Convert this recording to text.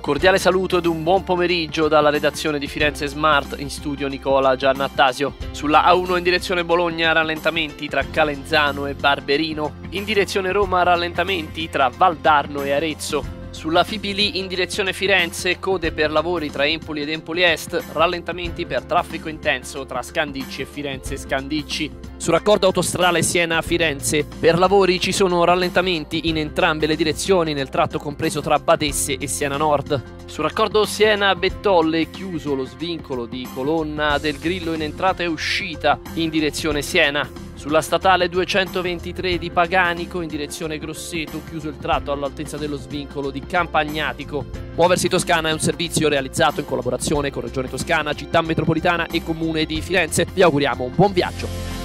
cordiale saluto ed un buon pomeriggio dalla redazione di Firenze Smart, in studio Nicola Giannattasio. Sulla A1 in direzione Bologna rallentamenti tra Calenzano e Barberino, in direzione Roma rallentamenti tra Valdarno e Arezzo. Sulla Fibili in direzione Firenze, code per lavori tra Empoli ed Empoli Est, rallentamenti per traffico intenso tra Scandicci e Firenze Scandicci. Sul raccordo autostradale Siena-Firenze, per lavori ci sono rallentamenti in entrambe le direzioni nel tratto compreso tra Badesse e Siena Nord. Sul raccordo Siena-Bettolle, chiuso lo svincolo di Colonna del Grillo in entrata e uscita in direzione Siena. Sulla statale 223 di Paganico in direzione Grosseto, chiuso il tratto all'altezza dello svincolo di Campagnatico. Muoversi Toscana è un servizio realizzato in collaborazione con Regione Toscana, Città Metropolitana e Comune di Firenze. Vi auguriamo un buon viaggio.